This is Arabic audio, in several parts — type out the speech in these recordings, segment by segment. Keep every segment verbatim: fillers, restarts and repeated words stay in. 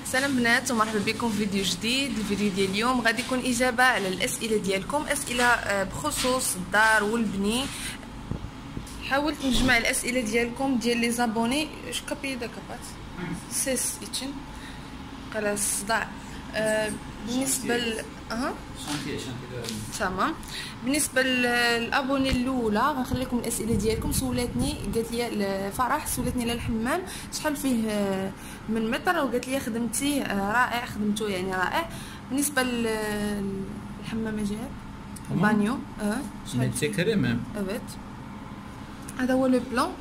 سلام بنات ومرحبا بكم في فيديو جديد. الفيديو ديال اليوم غادي يكون اجابه على الاسئله ديالكم، اسئله بخصوص الدار والبني. حاولت نجمع الاسئله ديالكم ديال لي زابوني اش كابي دا كابات سيس ايتشن قال الصداع. آه بالنسبه ل اها تمام. بالنسبه للابوني الاولى غنخلي لكم الاسئله ديالكم. سولاتني قالت لي فرح سولتني على الحمام شحال فيه من متر، وقالت لي خدمتيه رائع، خدمته يعني رائع. بالنسبه للحمام جاب البانيو اه شحال تكري مام ابد. هذا هو لو بلان.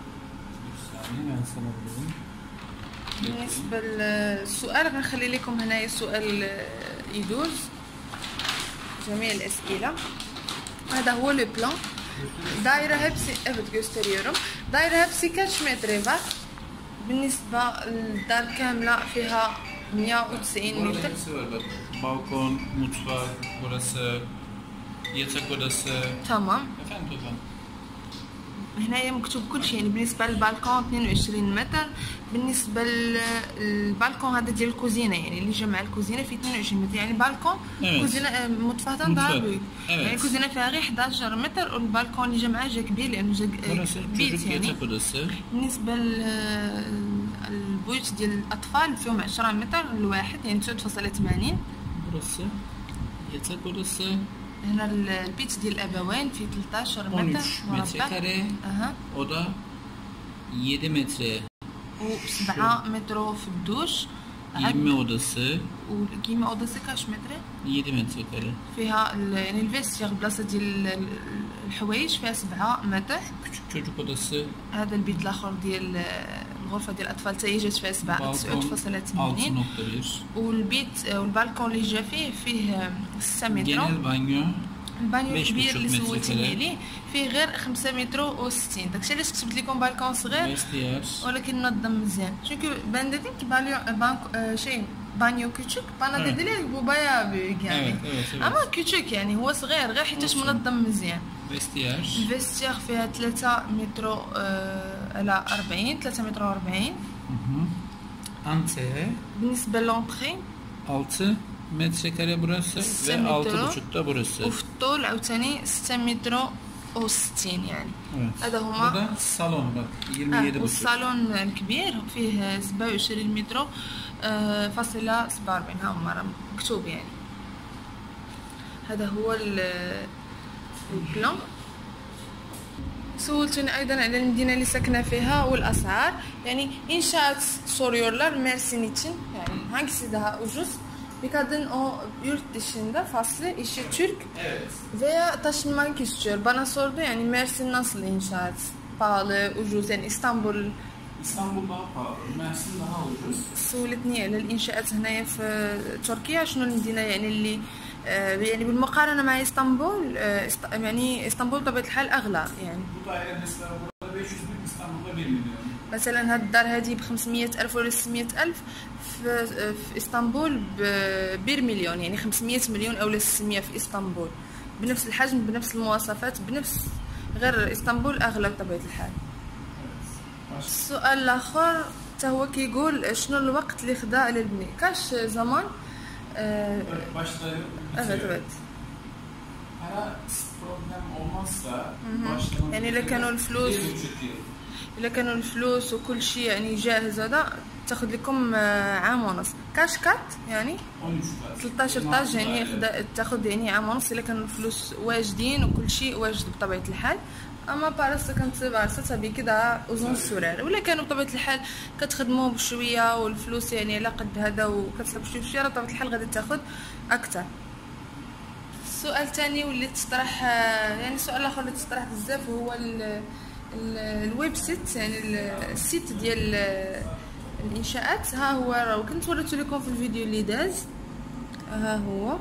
بالنسبه للسؤال غنخلي لكم هنايا سؤال يدوز جميع الاسئله. هذا هو لو بلان. دايره هبسي ابد جوستريورم دايره هبسي كاش متر فات. بالنسبه للدار كامله فيها مية وتسعين متر. بالكون مطبخ burası yatak odası تمام. efendim efendim هنايا مكتوب كل شيء. يعني بالنسبه للبالكون اثنين وعشرين متر. بالنسبه للبالكون هذا ديال الكوزينه، يعني اللي جمع الكوزينه في اثنين وعشرين متر، يعني بالكون كوزينه مطفاه دار بيت، يعني الكوزينه فيها غير احد عشر متر، والبالكون اللي جمعه جا كبير لانه جا بيت. يعني بالنسبه للبيوت ديال الاطفال فيهم عشرة متر الواحد، يعني تسعة فاصلة ثمانين. burası yatak odası. هنا البيت ديال الابوين في ثلاثة عشر متر مربع. اها oda yedi metre وسبعة متر في الدوش. giyinme odası والكيما اوداسي كاش متر yedi metre kare. فيها يعني الفيستيغ بلاصه ديال الحوايج فيها سبعة متر. küçük çocuk odası. هذا البيت الاخر ديال الغرفه ديال الاطفال حتى هي جات فيها سبعة تسعة فاصلة ثمانين. والبيت والبالكون اللي جا فيه فيه ستة متر. genel banyo البانيو الكبير اللي سولتيني عليه فيه غير خمسة متر وستين. داكشي علاش كتبت لكم بالكون صغير ولكن منظم مزيان. شوفو بان ديك باليو بانك شي بانيو كوتشك بانا ديالي بوبايا يعني اما كوتشك يعني هو صغير غير حيتاش منظم مزيان. فيستياج الفيستيغ فيها ثلاثة متر على أربعين ثلاثة متر وأربعين. انتري بالنسبه لونطري altı metrekare burası ve altı buçuk da burası. وفي الطول عاوتاني ستة متر وستين يعني. evet. هذا هما هذا الصالون بقى yirmi yedi buçuk. والصالون الكبير فيه سبعة وعشرين متر فاصلة سبعة وأربعين. ها هما مكتوب يعني. هذا هو البلان. سولتوني ايضا على المدينه اللي ساكنه فيها والاسعار. يعني inşaat soruyorlar Mersin için. Yani hangisi daha ucuz? Bir kadın o yurt dışında faslı işi Türk evet. veya taşınmak istiyor. Bana sordu yani Mersin nasıl inşaat? Pahalı, ucuz yani İstanbul. İstanbul daha pahalı, Mersin daha ucuz. سولتني على الانشاءات هنايا في تركيا شنو المدينه يعني اللي يعني بالمقارنه مع اسطنبول. يعني اسطنبول بطبيعه الحال اغلى يعني. مثلا هاد الدار هادي ب خمسمية ألف ولا ستمية ألف في, في اسطنبول ب مليون، يعني خمسمية مليون او ستمية في اسطنبول بنفس الحجم بنفس المواصفات بنفس غير اسطنبول اغلى بطبيعه الحال. السؤال الاخر حتى هو كيقول شنو الوقت اللي خدا للبني كاش زمان. Ee, başlayıp evet evet. Para problem olmazsa يعني إذا كانوا الفلوس إذا كانوا الفلوس وكل شيء يعني جاهز هذا تاخذ لكم عام ونص. كاش كات يعني ثلاثة عشر طاج يعني تاخذ يعني عام ونص إذا كانوا الفلوس واجدين وكل شيء واجد بطبيعة الحال. اما بارستا كانت بارستا بي كده اوزون السرار ولا كانوا بطبيعه الحال كتخدموا بشويه والفلوس يعني على قد هذا وكتسحب شويه بشويه بطبيعه الحال غادي تاخذ اكثر. السؤال الثاني واللي تطرح يعني السؤال الاخر اللي تطرح بزاف هو ال الويب سيت يعني السيت ديال الانشاءات. ها هو راه كنت وريته لكم في الفيديو اللي داز. ها هو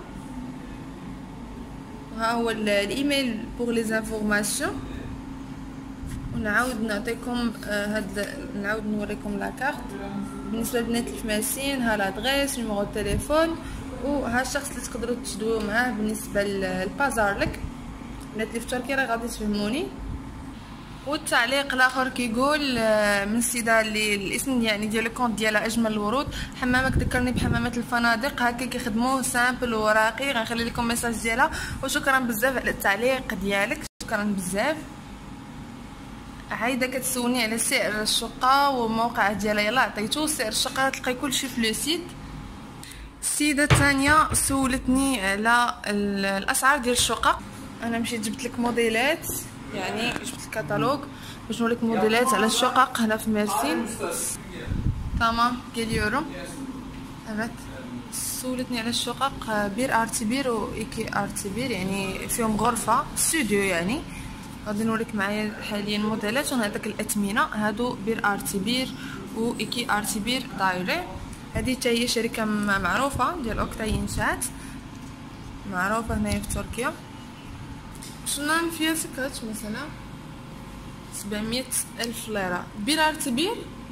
ها هو الايميل بور لي انفورماسيون. ونعاود نعطيكم هاد نعاود نوريكم لاكارت. بالنسبه للبنات اللي في ماسين ها لادغيس نيميرو التليفون وها الشخص اللي تقدروا تشدوه معاه. بالنسبه للبازار لك البنات اللي في تركيا راه غادي تفهموني. والتعليق الاخر كيقول من السيده اللي الاسم يعني ديال الكونت ديالها اجمل الورود، حمامك ذكرني بحمامات الفنادق هكا كيخدموه سامبل وراقي. غنخلي لكم ميساج ديالها، وشكرا بزاف على التعليق ديالك، شكرا بزاف. عايده كتسولني على سعر الشقه وموقع ديالها، يلا عطيتو سعر الشقه تلقاي كلشي في لو سيت. السيده الثانيه سولتني على الاسعار ديال الشقق، انا مشيت جبت لك موديلات، يعني جبت الكتالوج باش نوريك موديلات على الشقق هنا في ميرسين. تمام كيل يورو. فهمت. سولتني على الشقق بير ارتبير و ايكي ارتبير، يعني فيهم غرفه استوديو. يعني غادي نوريك معايا حاليا موديلات ونعطيك الاثمنه. هادو بير ارتبير و ايكي ارتبير دايري. هذه حتى هي شركه معروفه ديال اوكتاي انشاءات، معروفه هنايا في تركيا. شنو فيها سكات مثلا سبعمية الف ليره بير ارتبير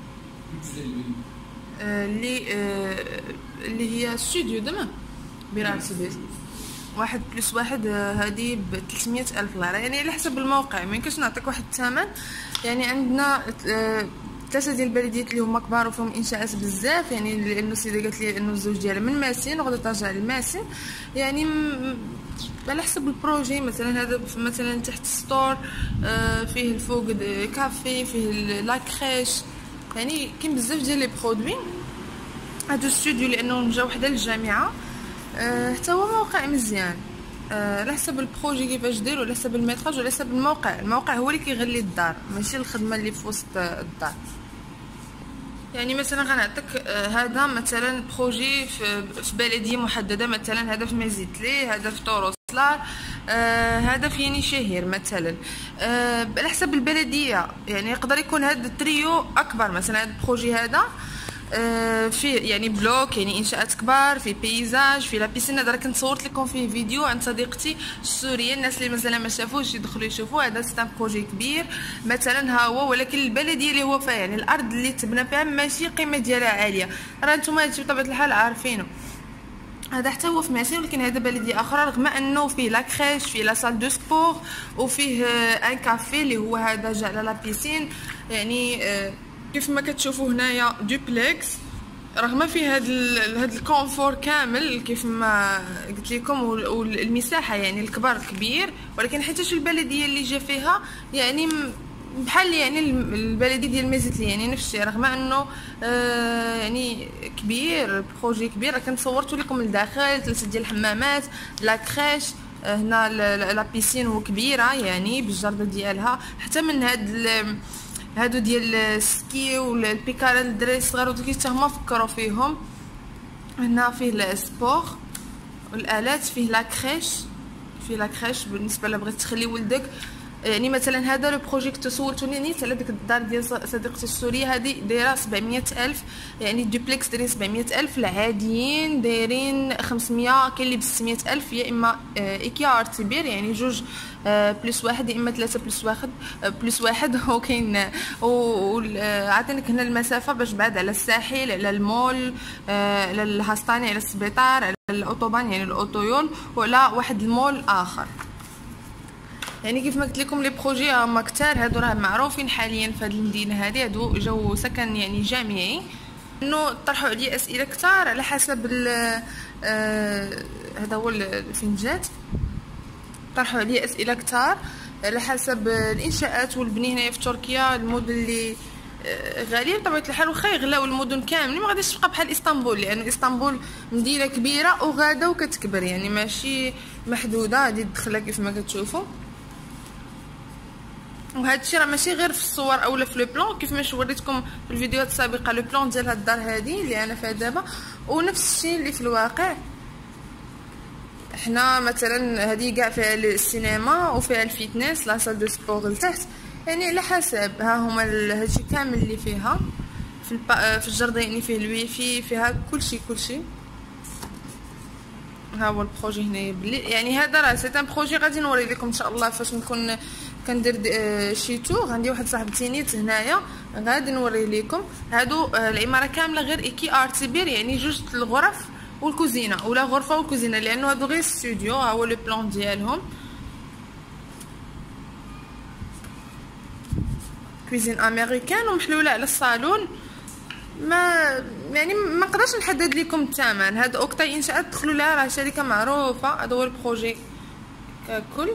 اللي آه اللي هي استوديو دما بير ارتبير واحد بلس واحد. هذه ب ثلاثمية الف ليره، يعني على حسب الموقع. ميمكنش نعطيك واحد الثمن. يعني عندنا آه ثلاثه ديال البلديات اللي هما كبار وفيهم انشاءات بزاف، يعني لانه السيده قالت لي انه الزوج ديالها من ماسين وغادي ترجع لماسين. يعني على حسب البروجي. مثلا هذا مثلا تحت السطور آه فيه الفوق كافي، فيه لاكريش، يعني كاين بزاف ديال لي برودوي. هادو استوديو لانه جا وحده للجامعه. آه حتى هو موقع مزيان آه على حسب البروجي كيفاش دير، وعلى حسب الميتراج، وعلى حسب الموقع. الموقع هو اللي كيغلي الدار، ماشي الخدمه اللي في وسط الدار. يعني مثلا غنعطيك آه هذا مثلا بروجي في, في بلديه محدده، مثلا هذا في مازيتلي، هذا في طوروسلار، آه هذا في يعني شهير مثلا. آه على حسب البلديه. يعني يقدر يكون هذا التريو اكبر. مثلا هذا البروجي هذا آه في يعني بلوك، يعني انشاءات كبار، في بيزاج، في لابيسين. هذا كنت صورت لكم فيه فيديو عند صديقتي السوريه، الناس اللي مثلا ما شافوش يدخلوا يشوفوا. هذا سيت بروجي كبير مثلا ها هو، ولكن البلديه اللي هو فيها يعني الارض اللي تبنى فيها ماشي قيمه ديالها عاليه. راه نتوما هادشي بطبيعه الحال عارفينه. هذا حتى هو في ماسين، ولكن هذا بلديه اخرى، رغم انه فيه لا كريش، فيه لا سال دو سبور، وفيه ان كافي اللي هو هذا جا على لا بيسين. يعني آه كيف ما كتشوفوا هنايا دوبلكس، رغم فيه هاد هاد الكونفور كامل كيف ما قلت لكم، والمساحه يعني الكبار كبير، ولكن حيتاش البلديه اللي جا فيها يعني بحال يعني البلديه ديال مازيتلي يعني نفس الشيء، رغم انه آه يعني كبير، بروجي كبير. راه كنت صورت لكم الداخل، ثلاثه ديال الحمامات، لا كريش، هنا لا بيسين وكبيره يعني بالجرده ديالها. حتى من هاد هادو ديال السكي والبيكاره للدراري الصغار ودوك حتى هما فكروا فيهم. هنا فيه السبور والالات، فيه لا كريش، فيه لا كريش بالنسبه لا بغيت تخلي ولدك. يعني مثلا هذا لو بروجيكت سولتوني نيت على ديك الدار ديال صديقتي السوريه، هذه دايره سبعمية الف، يعني دوبلكس دايرين سبعمية الف، العاديين دايرين خمسمية، كاين اللي ب ستمية الف. يا اما ايكيا ارتبير يعني جوج بلس واحد، يا اما ثلاثة بلس واحد بلس واحد. وكاين عاطينك هنا المسافه باش بعد على الساحل، على المول، على الهاسطاني، على السبيطار، على الاوتوبان يعني الاوتويول، وعلى واحد المول اخر. يعني كيف ما قلت لكم لي بروجي هما كثار. هادو راه معروفين حاليا في هذه المدينه هذه، هادو جو سكن يعني جامعي. انه طرحوا عليا اسئله كثار على حسب آه هذا هو فين جات، طرحوا عليا اسئله كثار على حسب الانشاءات والبني هنايا في تركيا. المدن اللي غاليه بطبيعه الحال، واخا يغلاو المدن كاملين ما غاديش تبقى بحال اسطنبول، لان يعني اسطنبول مدينه كبيره وغاده وكتكبر، يعني ماشي محدوده. هذه تدخلها كيف ما كتشوفوا. وهذا الشيء راه ماشي غير في الصور اولا في لو بلان، كيف ما وريتكم في الفيديوهات السابقه لو بلان ديال هاد الدار هذه اللي انا فيها دابا، ونفس الشيء اللي في الواقع. حنا مثلا هذه كاع فيها السينما وفيها الفيتنس، لا سال دو سبور لتحت، يعني على حسب. ها هما هادشي كامل اللي فيها في الب... في الجردة، يعني فيه الويفي، فيها كلشي كلشي. ها هو البروجي هنايا بالليل. يعني هذا راه سي ان بروجي غادي نوري لكم ان شاء الله فاش نكون كندير شي تور. عندي واحد صاحبتي نيت هنايا غادي نوري لكم. هادو العماره كامله غير ايكي ارتبير، يعني جوج الغرف والكوزينه، ولا غرفه والكوزينه، لانه هادو غير ستوديو. ها هو لو بلان ديالهم. كويزين امريكان ومحلوله على الصالون. ما يعني ما نقدرش نحدد لكم الثمن. هاد اوكتاي انشاءات دخلوا لها، راه شركه معروفه. هذا هو البروجي ككل.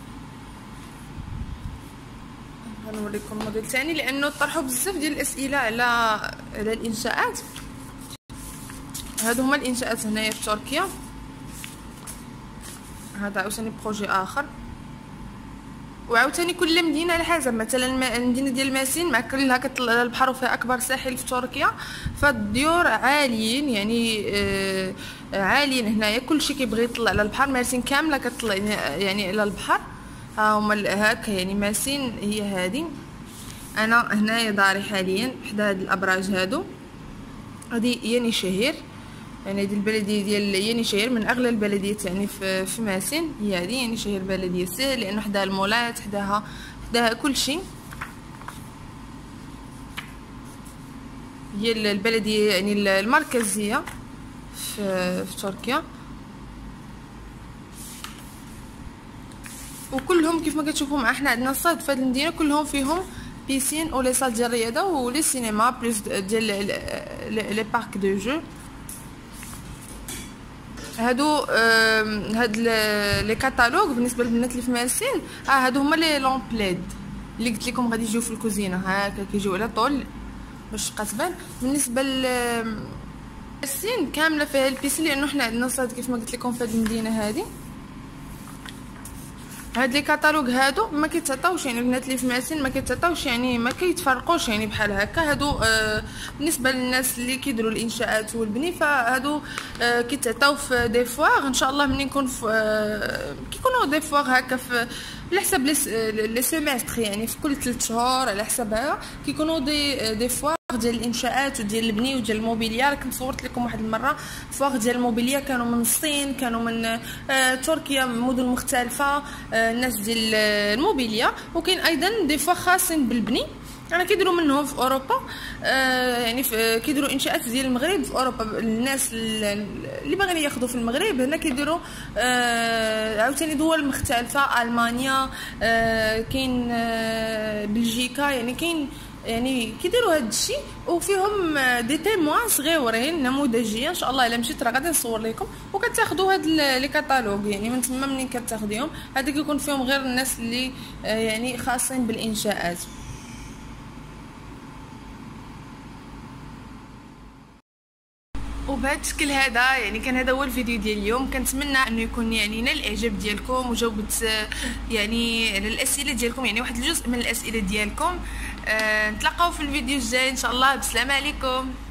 غنوريكم الموديل الثاني لانه طرحوا بزاف ديال الاسئله على على الانشاءات. هادو هما الانشاءات هنايا في تركيا. هذا عاوتاني بروجي اخر، وعاوتاني كل مدينه على حسب. مثلا المدينه ديال ماسين مع كلها كتطلع على البحر وفيها اكبر ساحل في تركيا، فالديور عاليين يعني آه عاليين هنايا. كلشي كيبغي يطلع على البحر. ماسين كامله كتطلع يعني على البحر. ها هما هكا يعني ماسين هي هادي. انا هنايا داري حاليا حدا هاد الابراج هادو. هادي ينيشهر يعني هذه البلديه ديال ينيشهر من اغلى البلديات يعني في في ماسين. هي هذه ينيشهر بلديه سهل لانه حداها المولات، حداها حداها كلشي. هي البلديه يعني المركزيه في في تركيا. وكلهم كيف ما كتشوفوا مع احنا عندنا الصاد في هذه المدينه كلهم فيهم بيسين ولي صال ديال الرياضه ولي سينما بلوس ديال لي بارك دو جو. هادو هاد لي كاتالوج بالنسبه للبنات اللي في ماسين. اه هادو هما لي لومبليد اللي قلت لكم غادي يجيو في الكوزينه. هكا كيجيو على طول باش تبقى تبان. بالنسبه ل ماسين كامله فيها البيسين لانه حنا عندنا صاد كيف ما قلت لكم في هاد المدينه هادي. هاد لي كاتالوج هادو ما كيتعطاوش يعني البنات اللي في ماسين ما كيتعطاوش يعني ما كيتفرقوش يعني بحال هكا. هادو آه بالنسبه للناس اللي كيديروا الانشاءات والبني فهادو آه كيتعطاو في دي فواغ ان شاء الله. ملي نكون في آه كيكونوا دي فواغ هكا في على حسب لي سيمستر يعني في كل ثلاث شهور على حسابها كيكونوا دي دي فواغ ديال الانشاءات وديال البني وديال الموبيليا. كنت صورت لكم واحد المره فواغ ديال الموبيليا كانوا من الصين، كانوا من آه تركيا، من مدن مختلفه آه الناس ديال الموبيليا. وكاين ايضا دي فواغ خاصين بالبني انا كيديروا منهم في اوروبا. آه يعني كيديروا انشاءات ديال المغرب في اوروبا. الناس اللي باغيين ياخذوا في المغرب هنا كيديروا آه عاوتاني دول مختلفه. المانيا آه كاين آه بلجيكا يعني كاين يعني كيديروا هذا الشيء وفيهم دي تيموان صغيورين نموذجيه. ان شاء الله الا مشيت راه غادي نصور لكم وكتاخذوا هاد لي كاتالوج يعني من تما منين كتاخذيهم. هذا كيكون فيهم غير الناس اللي يعني خاصين بالانشاءات. وبهذا الشكل هذا يعني كان هذا هو الفيديو ديال اليوم. كنتمنى انه يكون يعني نال الاعجاب ديالكم وجاوبت يعني على الاسئله ديالكم يعني واحد الجزء من الاسئله ديالكم. أه نتلاقاو في الفيديو الجاي ان شاء الله. بسلامه عليكم.